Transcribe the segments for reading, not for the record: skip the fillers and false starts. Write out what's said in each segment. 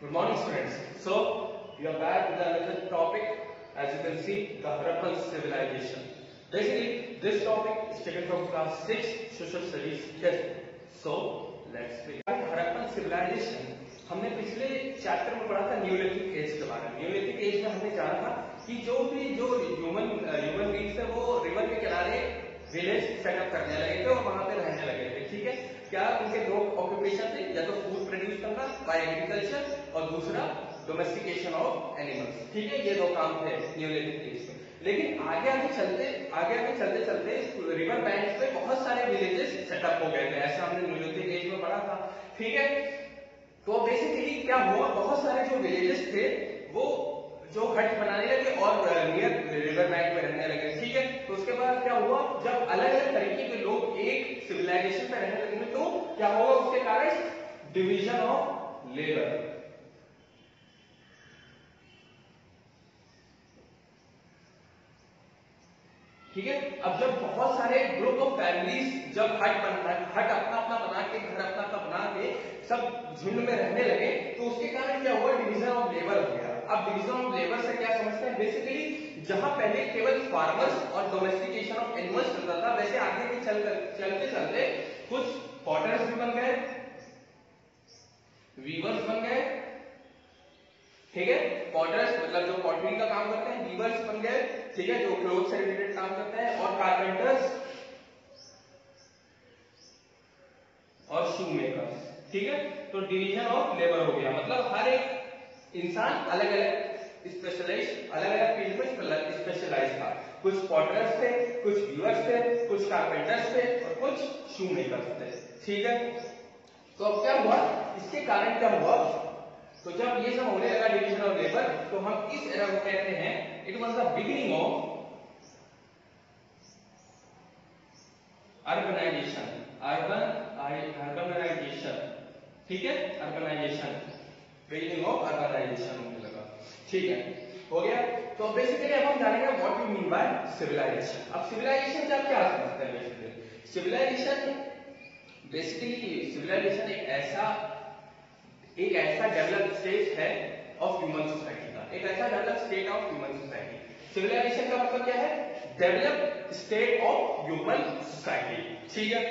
Good morning, students. So, we are back with another topic. As you can see, the Harappan civilization. Basically, this topic is taken from class 6 social studies textbook. So, let's begin. Harappan civilization हमने पिछले chapter में पढ़ा था neolithic age के बारे में। Neolithic age में हमने जाना था कि जो ह्यूमन बींग्स थे वो रिवर के किनारे विलेज सेटअप करने लगे थे और वहां पे रहने लगे थे। ठीक है, क्या उनके दो ऑक्यूपेशन थे, या तो फूड प्रोड्यूस करना बाय एग्रीकल्चर और दूसरा डोमेस्टिकेशन ऑफ एनिमल्स। ठीक है, ये दो काम थे न्यूलिथिक एज में। लेकिन आगे चलते चलते रिवर बैंक पे बहुत सारे विलेजेस सेटअप हो गए थे, ऐसा हमने न्यूलिथिक एज में पढ़ा था। ठीक है, तो बेसिकली क्या हुआ, बहुत सारे जो विलेजेस थे वो जो हट बनाने लगे और नियर रिवर बैंक में रहने लगे। ठीक है, तो उसके बाद क्या हुआ, जब अलग अलग तरीके के लोग एक सिविलाइजेशन में रहने लगे तो क्या होगा, उसके कारण डिवीजन ऑफ लेबर। ठीक है, अब जब बहुत सारे ग्रुप ऑफ फैमिलीज जब हट अपना अपना बना के, घर अपना अपना बना के सब झुंड में रहने लगे, तो उसके कारण क्या हुआ, डिवीजन ऑफ लेबर हो गया। अब डिवीजन ऑफ लेबर से क्या समझते हैं, बेसिकली जहां पहले केवल फार्मर्स और डोमेस्टिकेशन ऑफ एनिमल्स चलता था, वैसे आगे के चलते चलते कुछ पॉटर्स भी बन गए, वीवर्स बन गए। ठीक है, पॉटर्स मतलब जो पॉटरी का काम करते हैं, वीवर्स बन गए। ठीक है, जो क्लोथ से रिलेटेड काम करते हैं, और कारपेंटर्स और शू मेकर्स। ठीक है, तो डिवीजन ऑफ लेबर हो गया, मतलब हर एक इंसान अलग अलग फील्ड में स्पेशलाइज था। कुछ पॉटर्स थे, कुछ वीवर्स थे, कुछ कारपेंटर्स थे और कुछ शू मेकर्स थे। ठीक है, तो अब क्या हुआ, इसके कारण क्या हुआ, तो जब ये सब होने लगा डिवीजन ऑफ लेबर, तो हम इस एरा को कहते हैं, it was the beginning of urbanisation. Urbanisation. ठीक है, अर्बनाइजेशन, बिगिनिंग ऑफ अर्बनाइजेशन होने लगा। ठीक है, हो गया। तो बेसिकली अब हम जानेंगे what you mean by civilisation. अब सिविलाइजेशन से आप क्या समझते हैं? बेसिकली सिविलाइजेशन एक ऐसा डेवलप्ड स्टेज है ऑफ ह्यूमन सोसाइटी का, एक ऐसा developed state of human society. Civilisation का मतलब क्या है, developed state of human society. ठीक है,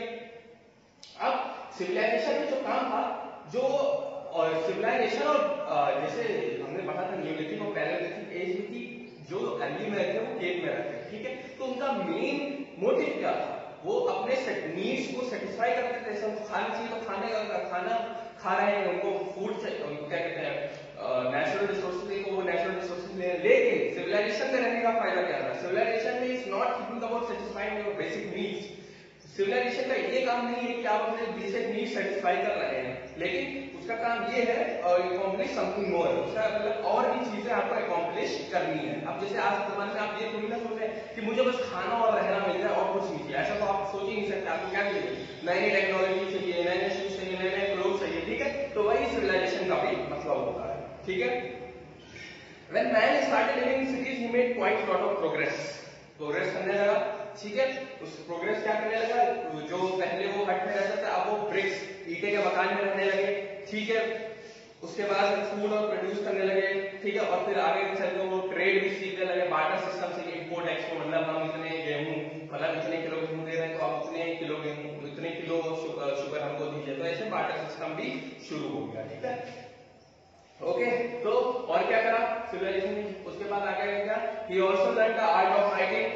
अब सिविलाइजेशन में जो काम था, जो सिविलाइजेशन और जैसे हमने पढ़ा था न्यूलिथिक और पैलेलिथिक एज में की, जो अर्ली में रहते वो केव में रहते। ठीक है, तो उनका मेन मोटिव क्या था, वो अपने नीड्स को सेटिस्फाई करते थे। जैसे उनको खाना चाहिए तो खाना खा रहे हैं, उनको फूड चाहिए, उनको क्या कहते हैं नेचुरल रिसोर्सेज है, वो नेचुरल रिसोर्सेज ले। लेकिन सिविलाइजेशन में रहने का फायदा क्या था, सिविलाइजेशन में is not keeping about satisfying your basic needs. Civilisation का ये काम नहीं है कि आप अपने बेसिक नीड्स सेटिस्फाई कर रहे हैं, लेकिन उसका काम ये है अकॉम्प्लिश समथिंग मोर, उसका मतलब और भी चीजें आपको अकॉम्प्लिश करनी है। अब जैसे आज के जमाने में आप ये थोड़ी ना सोच रहे हैं कि मुझे बस खाना और रहना मिल जाए और कुछ नहीं चाहिए, ऐसा तो आप सोच ही नहीं सकते। आपको क्या चाहिए, नई नई टेक्नोलॉजी चाहिए, नए नए शूज चाहिए, नए नए क्लोथ चाहिए। ठीक है, तो वही सिविलाइजेशन का भी मतलब होता है। ठीक है, When man started living in cities, he made quite a lot of progress करने लगा। ठीक है, उस प्रोग्रेस क्या करने लगा, जो पहले वो हट में रहता था, अब वो ब्रिक्स ईटे के मकान में रहने लगे। ठीक है, उसके बाद फूड और प्रोड्यूस करने लगे। ठीक है, और फिर आगे चलकर वो ट्रेड भी सीखने लगे, बार्टर सिस्टम से, इंपोर्ट एक्सपोर्ट, मतलब हम इतने गेहूं, मतलब इतने किलो गेहूं दे रहे हैं तो आप इतने किलो गेहूं, इतने किलो शुगर हमको दीजिए, तो ऐसे बार्टर सिस्टम भी शुरू हो गया। ठीक है, ओके, तो और क्या करा सिविलाइजेशन ने, उसके बाद आगे क्या, he also learn the art of writing,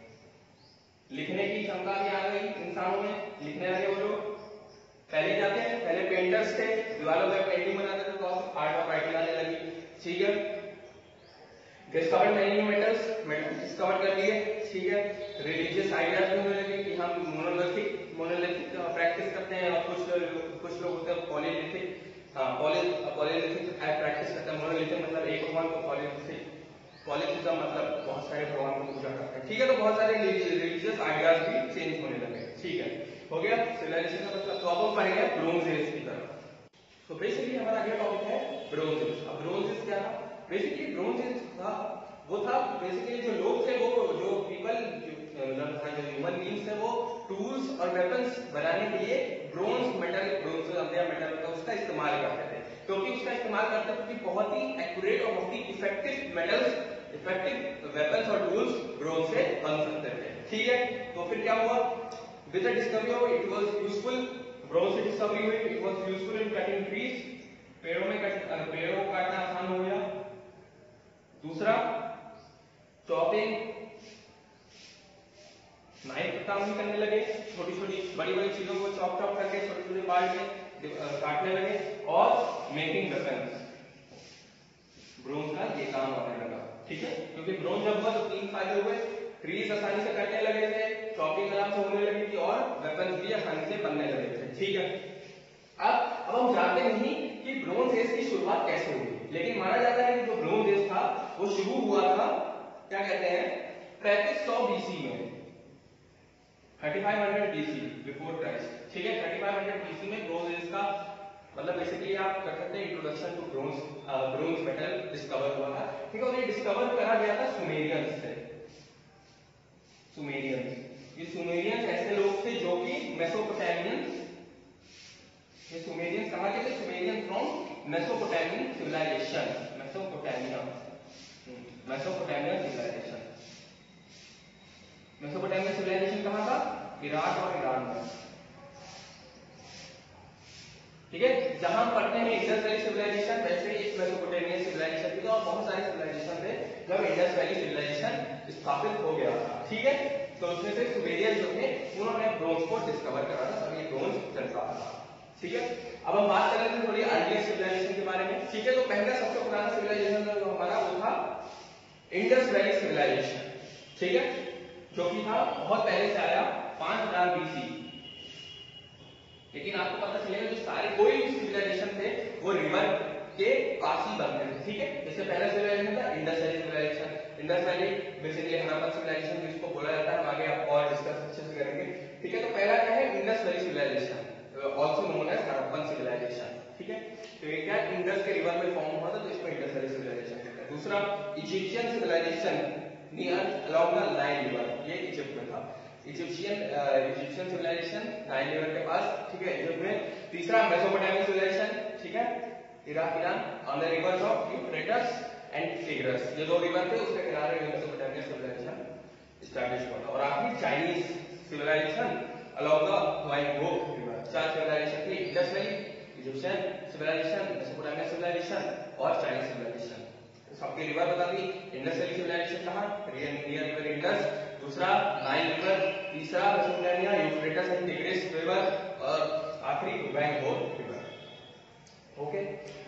लिखने की क्षमता भी आ गई इंसानों में, लिखने लगे वो लोग। पहले पेंटर्स थे, दीवारों पे पेंटिंग बनाते थे, तो आर्ट ऑफ राइटिंग आने लगी। ठीक है, discover many new metals discover कर लिए। ठीक है, रिलीजियस आइडियाज भी होने लगे कि हम मोनोलिथिक प्रैक्टिस करते हैं, और कुछ लोग होते हैं पॉलीलिथिक, पॉलीलिथिक प्रैक्टिस करते हैं। मोनोलिथिक मतलब एक भगवान को, पॉलीथिज्म मतलब बहुत सारे भगवान को पूजा करते हैं। ठीक है, तो बहुत सारे रिलीजियस आइडियाज भी चेंज होने लगे। ठीक है, हो गया सिविलाइजेशन का मतलब। तो अब हम पढ़ेंगे ब्रोंज एज की तरफ। तो बेसिकली हमारा अगला टॉपिक है ब्रोंज एज। अब ब्रोंज एज क्या था, बेसिकली ब्रोंज एज था बेसिकली जो लोग थे, वो जो पीपल, जो ह्यूमन बींग्स थे, वो टूल्स और वेपन्स बनाने के लिए ब्रोंज मेटल, ब्रोंज मेटल उसका इस्तेमाल करते थे, क्योंकि उसका इस्तेमाल इस्तेमाल करते थे कि बहुत ही एक्यूरेट और बहुत ही इफेक्टिव वेपन्स और टूल्स ब्रोंज से बन सकते थे। ठीक है, तो फिर क्या हुआ, with the discovery of it was useful, bronze की डिस्कवरी हुई, it was useful in cutting trees, पेड़ों को काटना आसान हो गया। दूसरा, चॉपिंग, नाइफ काम भी करने लगे, छोटी छोटी बड़ी बड़ी चीजों को चॉप करके छोटे छोटे पार्ट में काटने लगे, और मेकिंग वेपन्स, ब्रोंज का ये काम होने लगा। ठीक है, क्योंकि ब्रोंज जब हुआ तो 3 फायदे हुए, ट्रीज आसानी से कटने लगे थे, चॉपिंग आराम से होने लगी थी, और वेपन्स भी आसानी से बनने लगे थे। ठीक है, अब हम जानते नहीं कि ब्रोंज एज की शुरुआत कैसे हुई, लेकिन माना जाता है कि जो ब्रोंज एज था वो शुरू हुआ था, क्या कहते हैं, 3500 BC में, 3500 BC बिफोर क्राइस्ट। ठीक है, 3500 BC में ब्रोंज एज का मतलब बेसिकली आप कर सकते हैं introduction to bronze metal discover हुआ था। ठीक है, और ये डिस्कवर करा गया था सुमेरियंस से। ये सुमेरियंस ऐसे लोग थे जो कि मेसोपोटामियंस, ये सुमेरियंस कहां के थे, Sumerian from Mesopotamian civilisation, Mesopotamian civilisation. Mesopotamian civilisation कहां था, इराक और ईरान में। ठीक है, जहां पढ़ते हैं इंडस वैली सिविलाइजेशन, वैसे ही इस मेसोपोटामियन सिविलाइजेशन भी था, और बहुत सारे सिविलाइजेशन थे जब इंडस वैली सिविलाइजेशन स्थापित हो गया था। ठीक है, तो उसमें से सुमेरियन जो थे उन्होंने ब्रोंज को डिस्कवर करा था, तभी ब्रोंज चलता था। ठीक है, अब हम बात कर रहे थे थोड़ी अर्लियर सिविलाइजेशन के बारे में। ठीक है, तो पहला सबसे पुराना सिविलाइजेशन जो हमारा वो था इंडस वैली सिविलाइजेशन। ठीक है, जो कि था बहुत पहले से आया, 5000 BC। लेकिन आपको पता चलेगा जो सारे कोई भी सिविलाइजेशन थे वो रिवर के पास ही बनते थे। ठीक है, जैसे पहला सिविलाइजेशन था Indus valley civilisation. Indus valley basically Harappan civilisation जिसको बोला जाता है, हम आगे आप और डिस्कस अच्छे से करेंगे। ठीक है, तो पहला क्या है, Indus valley civilisation, also known as Harappan civilisation. ठीक है, तो ये क्या इंडस के रिवर में फॉर्म हुआ था, तो इसको इंडस वैली सिविलाइजेशन कहते हैं। दूसरा, Egyptian civilisation near along the Nile river, ये इजिप्ट में था। इजिप्शियन सिविलाइजेशन नाइल रिवर के पास। ठीक है, इजिप्ट में। तीसरा, मेसोपोटामियन सिविलाइजेशन। ठीक है, Iraq Iran on the rivers of Euphrates and Tigris, ये दो रिवर थे, उसके किनारे मेसोपोटामियन सिविलाइजेशन स्टैब्लिश हुआ था। और आखिरी Chinese civilisation along the Hwang Ho river. 4 civilisation थी, Indus valley, Egyptian civilisation, Mesopotamian civilisation और चाइनीज सिविलाइजेशन। सबके रिवर बता दी, इंडस वैली सिविलाइजेशन कहां, नियर रिवर इंडस। दूसरा, नाइल रिवर। तीसरा, Mesopotamia, Euphrates and Tigris river. और आखिरी, ह्वाइंगो रिवर। ओके,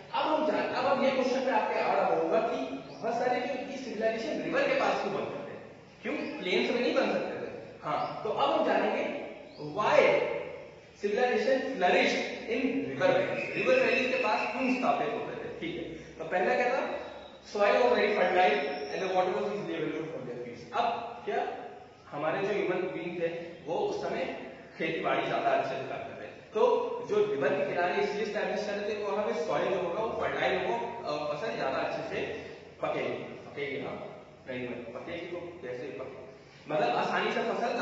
अब ये क्वेश्चन पे आपके आ रहा होगा कि बहुत सारे जो ये सिविलाइजेशन रिवर के पास क्यों बनते थे, क्यों प्लेन्स में नहीं बन सकते थे। हाँ, तो अब हम जानेंगे why civilisation flourished in river valleys, river valleys के पास क्यों स्थापित होते थे। ठीक है, तो पहला क्या था, soil was very fertile and the water was easily available for their fields। अब क्या हमारे जो ह्यूमन बीइंग थे वो उस समय खेती बाड़ी ज्यादा अच्छे से करते थे, तो जो रिवर के किनारे इसलिए स्टैब्लिश कर रहे थे वहां पे सॉइल जो होगा वो फर्टाइल होगा, फसल ज्यादा अच्छे से पकेगी। हाँ, नहीं पकेगी तो कैसे पकेगी, मतलब आसानी से फसल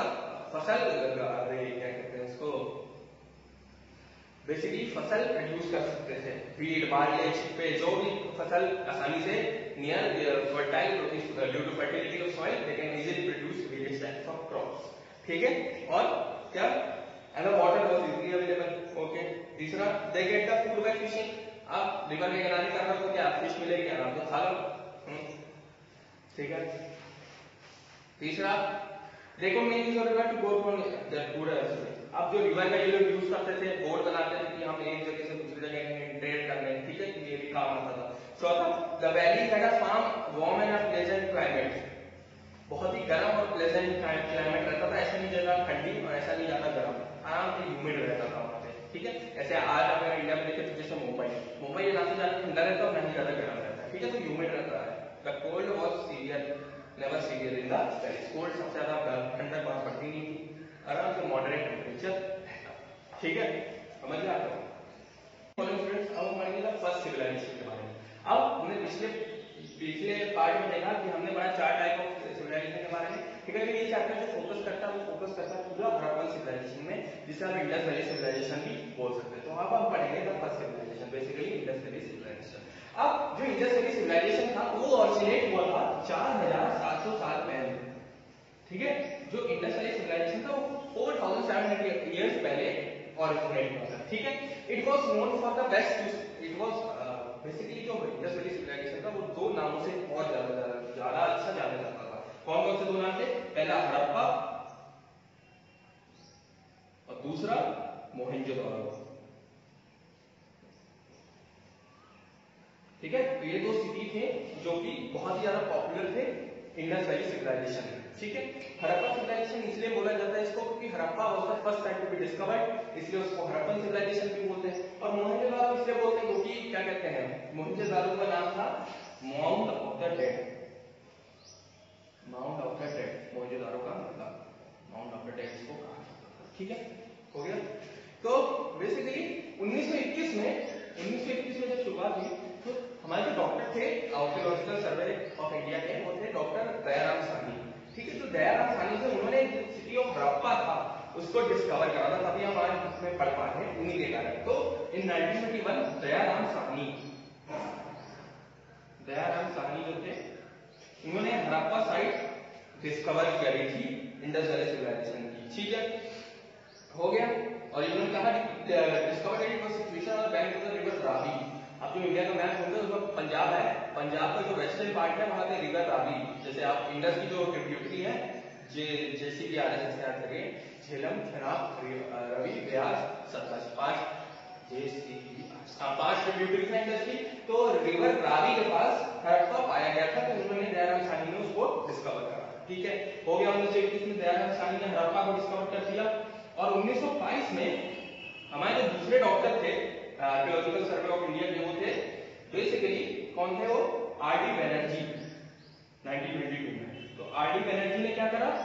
क्या कहते हैं उसको, बेसिकली फसल प्रोड्यूस कर सकते थे। वीट, बार्ले, छिपे, जो भी फसल आसानी से near fertile due to fertility of soil they can easily produce various types of crops. ठीक है, और क्या, and the water was easily available. Okay, तीसरा, they get the food by fishing. आप रिवर के किनारे कर रहे हो तो क्या फिश मिलेगी, आराम से खा लो। ठीक है, तीसरा, they could make use of river to go from their food elsewhere। अब जो रिवर का ये लोग यूज करते थे, बोट बनाते थे कि हम एक जगह से दूसरी जगह ट्रेड करने, ठीक है, ये भी काम आता था। चौथा, the valley had a farm warm and a pleasant climate, बहुत ही गर्म और प्लेजेंट क्लाइमेट रहता था, ऐसा नहीं ज्यादा ठंडी और ऐसा नहीं ज्यादा गर्म, आराम से ह्यूमिड रहता था वहां पे। ठीक है, ऐसे आज अगर इंडिया में देखें तो जैसे मुंबई ना तो ज्यादा ठंडा रहता है और ना ही ज्यादा गर्म रहता है। ठीक है, तो ह्यूमिड रहता है। The cold was severe, never severe in the valley. Cold सबसे ज्यादा ठंडक वहां पड़ती नहीं थी, आराम से मॉडरेट टेम्परेचर रहता। ठीक है, समझ में आता है। स्टूडेंट्स, अब हम पढ़ेंगे फर्स्ट सिविलाइजेशन के बारे में। अब हमने पिछले पार्ट में देखा कि हमने पढ़ा 4 टाइप ऑफ सिविलाइजेशन के बारे में। ठीक है, ये चैप्टर जो फोकस करता है वो फोकस करता है पूरा हड़प्पन सिविलाइजेशन में, जिसे हम इंडस वैली सिविलाइजेशन भी बोल सकते हैं। तो अब हम पढ़ेंगे the first civilisation, basically Indus valley civilisation. अब जो इंडस वैली सिविलाइजेशन था वो ऑरिजिनेट हुआ था 4700 साल पहले, ठीक है। जो इंडस वैली सिविलाइजेशन था वो 4700 इयर्स पहले ऑरिजिनेट हुआ था, ठीक है। It was known for the best, it was basically जो इंडस वैली सिविलाइजेशन था वो दो नामों से बहुत ज्यादा अच्छा जाना जाता था। कौन कौन से दो नाम थे? पहला हड़प्पा और दूसरा मोहनजोदड़ो, ठीक है। तो ये दो सिटी थे जो कि बहुत ही ज्यादा पॉपुलर थे इंडस वैली सिविलाइजेशन में, ठीक है। हड़प्पा सिविलाइजेशन इसलिए बोला जाता है इसको क्योंकि Harappa was the first site to be discovered, इसलिए उसको हड़प्पन सिविलाइजेशन भी बोलते हैं। और मोहनजोदड़ो इसलिए बोलते हैं क्योंकि क्या कहते हैं, मोहनजोदड़ो का नाम था mount of the dead, mount of the dead, Mohenjodaro का मतलब माउंट ऑफ द डेड इसको कहा जाता था, ठीक है। हो गया। तो बेसिकली 1921 में जब शुरुआत हुई तो हमारे जो डॉक्टर थे आर्कियोलॉजिकल सर्वे ऑफ इंडिया के वो थे डॉक्टर दयाराम साहनी, ठीक है। तो दयाराम साहनी से उन्होंने सिटी ऑफ हड़प्पा था उसको डिस्कवर करा था, तभी हम आज उसमें पढ़ पाए हैं उन्हीं के कारण। तो इन 1921 दयाराम साहनी जो थे उन्होंने हड़प्पा साइट डिस्कवर करी थी इंडस वैली सिविलाइजेशन की, ठीक है। हो गया। और इन्होंने कहा डिस्कवर करी was situation on bank of the river Ravi. अब जो इंडिया का मैप होता है उसमें पंजाब है, पंजाब का जो वेस्टर्न पार्ट है वहां पे रिवर रावी, जैसे आप इंडस की जो ट्रिब्यूटरी है जैसी भी आरएस से याद करिए, झेलम, झेनाब, रवि, ब्यास, सतलज, पांच ट्रिब्यूटरी है इंडस की। तो रिवर रावी के पास हड़प्पा पाया गया था, तो उन्होंने दयाराम साहनी ने उसको डिस्कवर करा, ठीक है। हो गया। 1921 में दयाराम साहनी ने हड़प्पा को डिस्कवर कर दिया। और 1922 में हमारे जो दूसरे डॉक्टर थे आर्कियोलॉजिकल सर्वे ऑफ इंडिया के वो थे बेसिकली कौन थे वो? आरडी बनर्जी, 1922 में। तो आरडी बनर्जी ने क्या करा,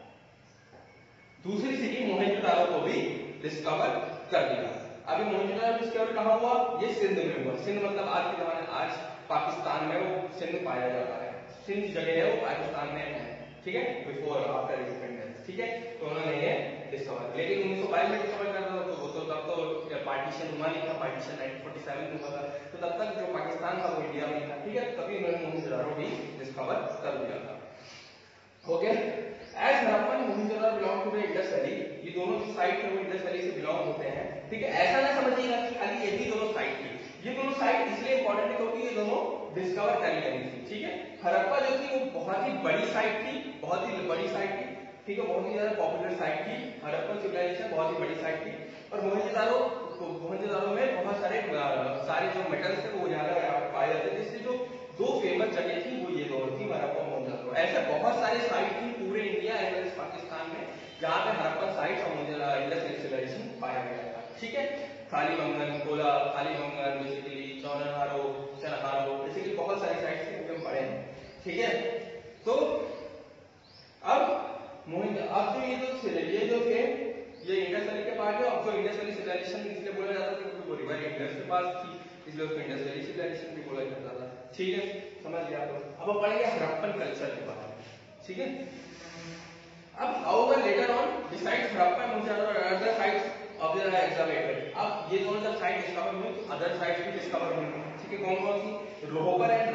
दूसरी सिटी मोहनजोदड़ो को भी डिस्कवर कर दिया। अभी मोहनजोदड़ो डिस्कवर कहां हुआ? ये सिंध में हुआ। सिंध मतलब आज के जमाने आज पाकिस्तान में वो सिंध पाया जाता है, सिंध जगह है वो पाकिस्तान में है, ठीक है, बिफोर आफ्टर इंडिपेंडेंस, ठीक है। तो उन्होंने ये डिस्कवर, लेकिन 1922 में डिस्कवर कर रहा था तो तब तो पार्टीशन हुआ नहीं था, पार्टीशन 1947 में हुआ था, तो तब तक जो पाकिस्तान था वो इंडिया में था, ठीक है। तभी उन्होंने मोहनजोदड़ो भी डिस्कवर कर दिया था। हो गया। As Harappa and Mohenjodaro belong to the Indus valley, ये दोनों जो साइट है वो इंडस वैली से बिलोंग होते हैं, ठीक है। ऐसा ना समझिएगा कि खाली ये भी दोनों साइट थी, ये दोनों साइट इसलिए इंपॉर्टेंट है क्योंकि ये दोनों डिस्कवर करी गई थी, ठीक है। हड़प्पा जो थी वो बहुत ही बड़ी साइट थी, बहुत ही बड़ी साइट थी, ठीक है, बहुत ही ज्यादा पॉपुलर साइट थी। हड़प्पन सिविलाइजेशन बहुत ही बड़ी साइट थी। और मोहनजोदड़ो में बहुत सारे जो मेटल्स थे वो ज्यादा पाए जाते थे, इसलिए जो दो फेमस जगह थी वो ये दोनों थी, हड़प्पा और मोहनजोदड़ो। ऐसे बहुत सारे साइट थी पूरे India as well as Pakistan में जहां पे हड़प्पन साइट और इंडस वैली सिविलाइजेशन पाया गया था, ठीक है। कालीबंगन, कोला, कालीबंगन, बेसिकली चौनहारो, चनहारो, बेसिकली बहुत सारी साइट्स थी हम पढ़े हैं, ठीक है। तो अब ये जो थे ये इंडस वैली के पार्ट है। अब जो इंडस वैली सिविलाइजेशन इसलिए बोला जाता था क्योंकि वो रिवर इंडस के पास थी, इसलिए उसको इंडस वैली सिविलाइजेशन भी बोला जाता था, ठीक है, समझ लिया आप लोग। अब पढ़ेंगे हड़प्पन कल्चर के बारे में, ठीक है। अब however later on besides Harappa and Mohenjodaro other sites of the excavated, अब ये दोनों जब साइट डिस्कवर हुई तो अदर साइट्स भी डिस्कवर हुई, ठीक है। कौन कौन सी? Ropar and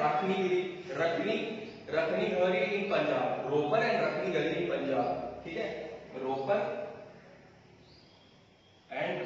Rakhigarhi in Punjab, Ropar and Rakhigarhi in Punjab, ठीक है। रोपर एंड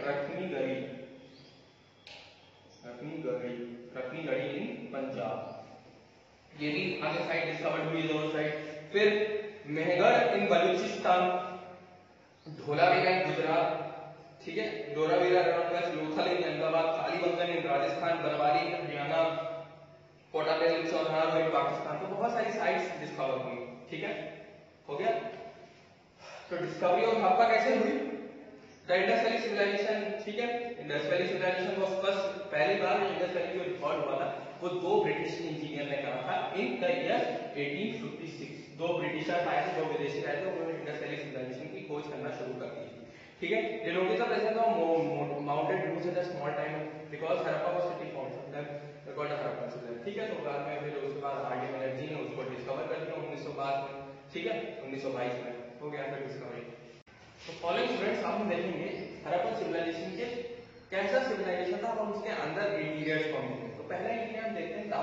रखनीगरी इन पंजाब, ये भी आगे साइट डिस्कवर्ड हुई दोनों साइट। फिर मेहगढ़ इन बलूचिस्तान, धोलावीरा इन गुजरात, ठीक है, डोरावीरा लोथल इन अहमदाबाद, कालीबंगन इन राजस्थान, बनवारी इन हरियाणा, कोटाबेल इन चौनहार इन पाकिस्तान। तो बहुत सारी साइट्स डिस्कवर हुई, ठीक है। हो गया। तो डिस्कवरी ऑफ हड़प्पा कैसे हुई? द इंडस वैली सिविलाइजेशन, ठीक है। Indus valley civilisation was first, पहली बार इंडस वैली जो रिकॉर्ड हुआ था वो दो ब्रिटिश इंजीनियर ने कहा था इन द ईयर 1856। दो ब्रिटिशर्स आए थे, दो विदेशी आए थे, उन्होंने इंडस वैली सिविलाइजेशन की खोज करना शुरू कर दी, ठीक है। ये लोग सब ऐसे था mounted dues in the small time because Harappa was city found the god Harappa civilisation, ठीक है। तो बाद में फिर उसके बाद आरडी बनर्जी ने उसको डिस्कवर कर दिया 1922 में, ठीक है, 1922 में हो गया था डिस्कवरी। तो फॉलोइंग स्टूडेंट्स हम देखेंगे हड़प्पन सिविलाइजेशन के कैसा सिविलाइजेशन था और उसके अंदर इंटीरियर्स कौन थे। तो पहला इंटीरियर हम देखते हैं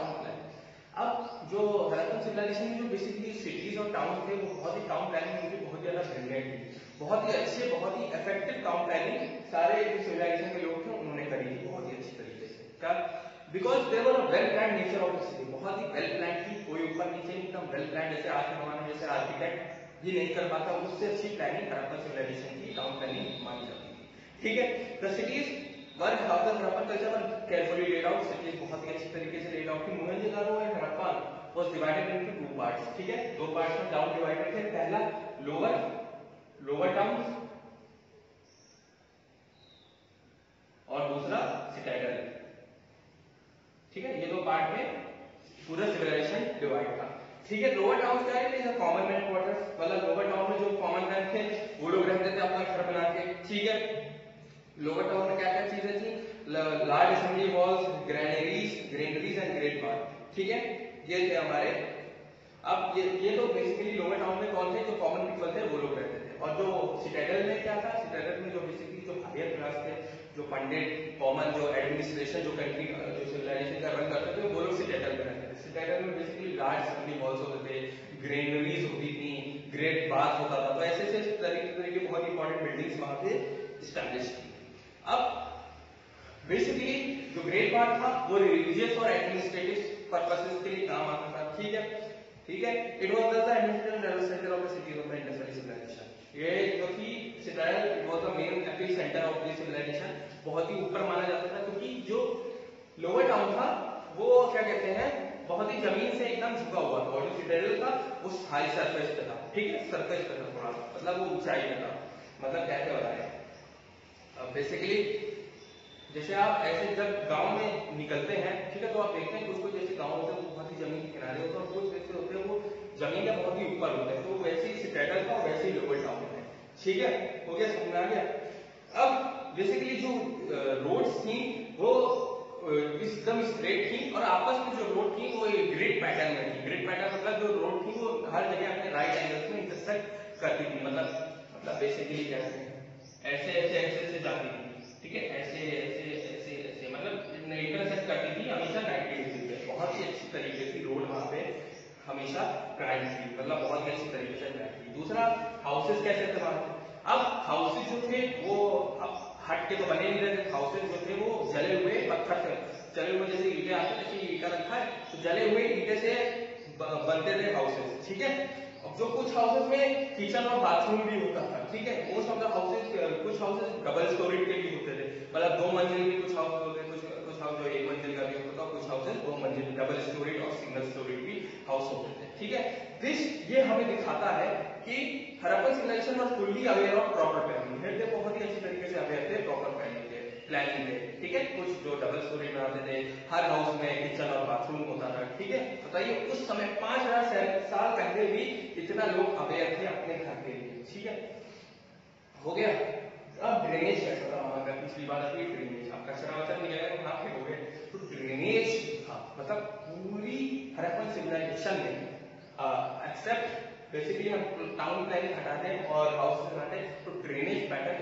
सिविलाइजेशन में जो बेसिकली सिटीज और टाउन थे वो बहुत ही टाउन प्लानिंग उनकी बहुत ज्यादा ब्रिलियंट थी, बहुत ही अच्छे बहुत ही इफेक्टिव टाउन प्लानिंग सारे जो सिविलाइजेशन के लोग थे उन्होंने करी थी बहुत ही अच्छी तरीके से। क्या? Because there was a well plan nature of the city, बहुत ही वेल प्लान थी, कोई ऊपर नीचे एकदम वेल प्लान, जैसे आज के जमाने में जैसे आर्किटेक्ट भी नहीं कर पाता उससे अच्छी प्लानिंग हड़प्पा सिविलाइजेशन की टाउन प्लानिंग मानी जाती थी। ठीक है, the cities were how the Harappan culture were carefully laid out, cities बहुत ही अच्छी तरीके से लेड आउट थी। Mohenjodaro and Harappa was divided into two parts. ठीक है, दो पार्ट्स में टाउन डिवाइडेड थे, पहला लोअर टाउन और दूसरा सिटाडेल। ठीक है, ये दो पार्ट में पूरा सिविलाइजेशन डिवाइड था। ठीक है, लोअर टाउन क्या है, कॉमन मैन क्वार्टर्स, मतलब लोअर टाउन में जो कॉमन मैन थे वो लोग रहते थे अपना घर बना के। ठीक है, लोअर टाउन में क्या क्या चीजें थी, large assembly halls, granaries and great bath. ठीक है, ये थे हमारे। अब ये तो बेसिकली लोअर टाउन में कौन थे, जो कॉमन पीपल थे वो लोग रहते थे। और जो सिटाडेल में क्या था, सिटाडेल में जो बेसिकली जो हायर क्लास थे, जो पंडित कॉमन जो एडमिनिस्ट्रेशन जो कंट्री जो सिविलाइजेशन का रन करते थे वो लोग सिटाडेल में रहते थे। सिटाडेल में बेसिकली लार्ज असेंबली हॉल्स होते थे, ग्रेनरीज होती थी, ग्रेट बाथ होता था, तो ऐसे ऐसे तरीके की बहुत इंपॉर्टेंट बिल्डिंग्स वहां पे स्टैब्लिश की। अब बेसिकली जो ग्रेट बाथ था वो रिलीजियस और एडमिनिस्ट्रेटिव पर्पसेस के लिए काम आता था। ठीक है, it was the administrative level centre of the city of the Indus valley civilisation. ये जो कि citadel it was the main epic centre of this civilisation, बहुत ही ऊपर माना जाता था, क्योंकि जो लोअर टाउन था वो क्या कहते हैं बहुत ही जमीन से एकदम झुका हुआ था, और जो सिटाडेल था वो हाई सरफेस पे था। ठीक है, सरफेस पे था थोड़ा, मतलब वो ऊंचाई पे था। मतलब कैसे बताया, अब बेसिकली जैसे आप ऐसे जब गांव में निकलते हैं, ठीक है, तो आप देखते हैं कुछ कुछ जैसे गांव होते हैं वो बहुत ही जमीन के किनारे होते हैं, और कुछ जैसे होते हैं वो जमीन का बहुत ही ऊपर होते हैं, तो वैसे ही सिटाडेल था वैसे ही लोअर टाउन है। ठीक है, हो गया, समझ में आ गया। अब बेसिकली जो रोड्स थी वो एकदम स्ट्रेट थी, और आपस में जो रोड थी वो एक ग्रिड पैटर्न में थी। ग्रिड पैटर्न मतलब जो रोड थी वो हर जगह अपने राइट एंगल्स में इंटरसेक्ट करती थी, मतलब बेसिकली कैसे ऐसे ऐसे ऐसे ऐसे जाती थी। ठीक है, ऐसे ऐसे ऐसे ऐसे मतलब इंटरसेक्ट करती थी हमेशा 90 डिग्री पे। बहुत ही अच्छी तरीके की रोड वहां पे हमेशा ड्राइव थी, मतलब बहुत ही अच्छी तरीके से ड्राइव थी। दूसरा, हाउसेस कैसे थे वहां पे। अब हाउसेस जो थे वो अब हट के तो बने नहीं रहे थे, हाउसेस जो थे वो जले हुए पत्थर से, जले हुए जैसे ईंटें आते थे कि ईंटा रखा है तो जले हुए ईंटे से बनते थे हाउसेस। ठीक है, अब जो कुछ हाउसेस में किचन और बाथरूम भी होता था। ठीक है, मोस्ट ऑफ द हाउसेस, कुछ हाउसेस डबल स्टोरीड के भी होते थे, मतलब 2 मंजिल भी कुछ हाउस होते थे, कुछ हाउस जो 1 मंजिल का भी होता था, कुछ हाउसेस 2 मंजिल डबल स्टोरीड और सिंगल स्टोरीड भी हाउस होते थे। ठीक है, ये हमें दिखाता है कि Harappan civilisation was fully aware of proper planning. थे बहुत ही अच्छी तरीके से अवेयर थे प्रॉपर प्लानिंग थे। ठीक है, कुछ जो डबल स्टोरी बनाते थे, हर हाउस में किचन और बाथरूम होता था। ठीक है, बताइए उस समय 5000 साल पहले भी इतना लोग अवेयर थे अपने घर के लिए। ठीक है, हो गया। अब ड्रेनेज कैसा था वहां का, पिछली बार अभी ड्रेनेज, आप कचरा वचरा निकलेगा वहां पे हो गए, तो ड्रेनेज था, मतलब पूरी हड़प्पन सिविलाइजेशन में एक्सेप्ट बेसिकली हम टाउन प्लानिंग हटा दें और हाउस बनाते हैं, तो ड्रेनेज पैटर्न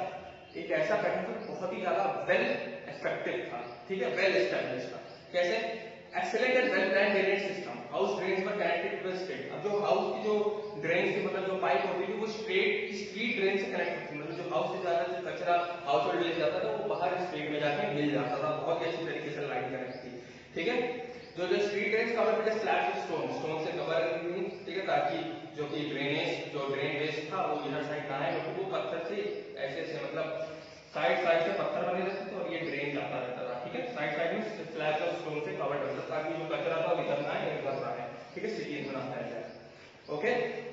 एक ऐसा पैटर्न जो बहुत ही ज्यादा वेल इफेक्टिव था। ठीक है, वेल एस्टैब्लिश था। कैसे, excellent and well planned drainage system, house drains were connected to the street. अब जो हाउस की जो ड्रेन्स थी, मतलब जो पाइप होती थी वो स्ट्रीट ड्रेन से कनेक्ट होती थी, मतलब जो हाउस से ज्यादा जो कचरा हाउस होल्ड ले जाता था वो बाहर स्ट्रीट में जाके मिल जाता था, बहुत ही अच्छी तरीके से लाइन कनेक्ट थी। ठीक है, जो street drains cover with slabs of stone से कवर थी। ठीक है, ताकि जो कि ड्रेन वेस्ट था वो इधर साइड ना आए, क्योंकि वो पत्थर से ऐसे ऐसे मतलब साइड से पत्थर बने रहते थे और ये ड्रेन जाता रहता था। ठीक है, साइड में स्लैब्स ऑफ स्टोन से कवर्ड रहता था, ताकि जो कचरा था वो इधर ना आए इधर ना आए। ठीक है, सिटीज में ना फैल जाए। ओके,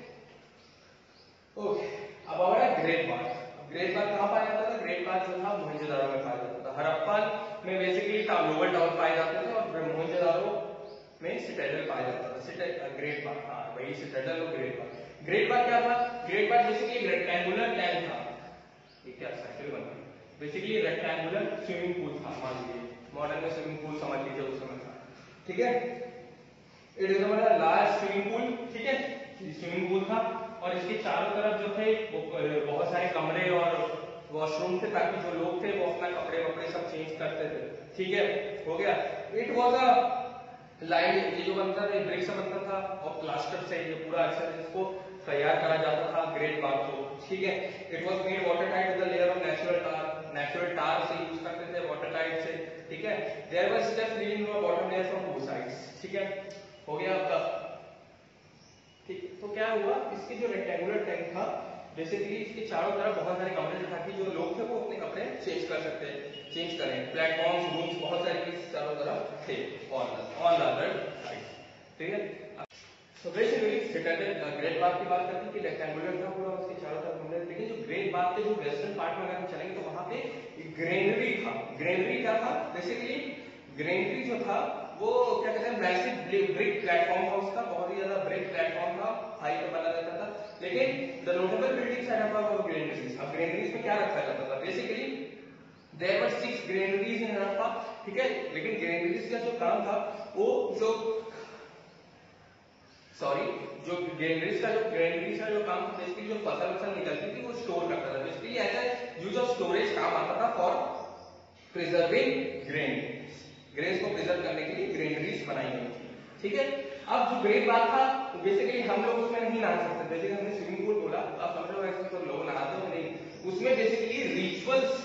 अब हमारा ग्रेट बाथ। ग्रेट बाथ कहाँ पाया जाता था, ग्रेट बाथ जो था मोहनजोदारो में पाया जाता था। हड़प्पा में बेसिकली लोअर टाउन पाए जाते थे, और मोहनजोदारो में सिटाडेल पाया जाता था। ग्रेट बाथ, हाँ वही सिटाडेल और ग्रेट बाथ। ग्रेट बाथ क्या था, ग्रेट बाथ बेसिकली एक रेक्टेंगुलर टैंक था, क्या सर्कल बना, बेसिकली रेक्टेंगुलर स्विमिंग पूल था। मान लीजिए मॉडर्न में स्विमिंग पूल समझ लीजिए उस समय था। ठीक है, इट इज हमारा लार्ज स्विमिंग पूल। ठीक है, स्विमिंग पूल था, और इसके चारों तरफ जो थे वो बहुत सारे कमरे और वॉशरूम थे, ताकि जो लोग थे वो अपना कपड़े वपड़े सब चेंज करते थे। ठीक है, हो गया। इट वाज अ लाइन ये जो बनता था ब्रिक से बनता था और प्लास्टर से ये पूरा अक्सर इसको तैयार करा जाता था ग्रेट बाथ को, ठीक है। It was made water tight with the layer of natural tar से यूज करते थे वाटर टाइट से, ठीक है। There were steps leading to a bottom layer from both sides, ठीक है। हो गया आपका, ठीक। तो क्या हुआ, इसके जो रेक्टेंगुलर टैंक था बेसिकली इसके चारों तरफ बहुत सारे कमरे थे ताकि जो लोग थे वो अपने कपड़े चेंज कर सकते, चेंज करें। प्लेटफॉर्म्स, रूम्स, बहुत सारे चीज चारों तरफ थे ऑन द अदर साइड, ठीक है। तो बेसिकली स्टैंडर्ड ग्रेट बाथ की बात करते हैं कि रेक्टेंगुलर था पूरा, उसके चारों तरफ कमरे थे। लेकिन जो ग्रेट बाथ के जो वेस्टर्न पार्ट में अगर हम चलेंगे तो वहां पे ग्रेनरी था। ग्रेनरी क्या था, बेसिकली ग्रेनरी जो था वो क्या कहते हैं, मैसिव ब्रिक प्लेटफॉर्म था उसका, बहुत ही ज्यादा ब्रिक प्लेटफॉर्म था, हाई पे बना रहता था। लेकिन the notable building setup of granaries, अब ग्रेनरीज में क्या रखा जाता था, basically there were 6 granaries in Harappa, ठीक है। लेकिन ग्रेनरीज का जो काम था वो जो ग्रेनरीज का जो काम था बेसिकली जो फसल निकलती थी वो स्टोर करता था। बेसिकली ऐसा यूज ऑफ स्टोरेज काम आता था फॉर प्रिजर्विंग ग्रेन्स को प्रिजर्व करने के लिए ग्रेनरीज बनाई गई थी, ठीक है। अब जो ग्रेट बाथ था तो बेसिकली हम लोग उसमें नहीं नहा सकते, बेसिकली हमने स्विमिंग पूल बोला तो आप समझ रहे हो इसमें तो लोग नहाते हो नहीं, उसमें बेसिकली रिचुअल्स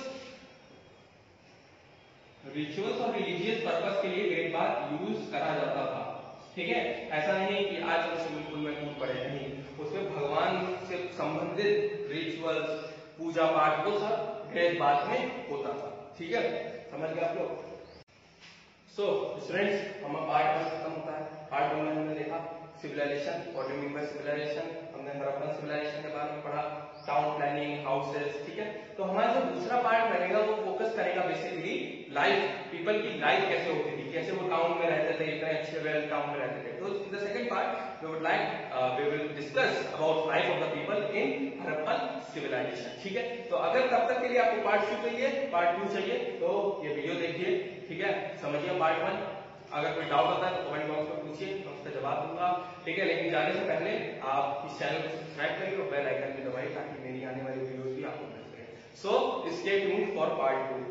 और रिलीजियस पर्पस के लिए ग्रेट बाथ यूज करा जाता था, ठीक है। ऐसा नहीं है कि आज हम स्विमिंग पूल में कूद पड़े, नहीं, उसमें भगवान से संबंधित रिचुअल्स, पूजा पाठ वो सब ग्रेट बाथ में होता था, ठीक है। समझ गए आप लोग। सो स्टूडेंट्स, हमारा पार्ट 1 खत्म होता है। पार्ट 1 में हमने देखा civilisation, what do mean by civilisation, हमने हड़प्पन सिविलाइजेशन के बारे में पढ़ा, टाउन प्लानिंग, हाउसेस, ठीक है। तो हमारा जो दूसरा पार्ट रहेगा वो फोकस करेगा बेसिकली लाइफ, पीपल की लाइफ कैसे होती थी, कैसे वो टाउन में रहते थे, इतने अच्छे वेल टाउन में रहते थे। तो in the second part we will discuss about life of the people in Harappan civilisation, ठीक है। तो अगर तब तक के लिए आपको पार्ट 2 चाहिए, पार्ट 2 चाहिए तो ये वीडियो देखिए, ठीक है। समझिए पार्ट 1। अगर कोई डाउट होता है तो कमेंट बॉक्स में पूछिए, मैं उसका जवाब दूंगा, ठीक है। लेकिन जाने से पहले आप इस चैनल को सब्सक्राइब करिए और बेल आइकन भी दबाइए ताकि मेरी आने वाली वीडियोस भी आपको मिल सके। So stay tuned for part 2।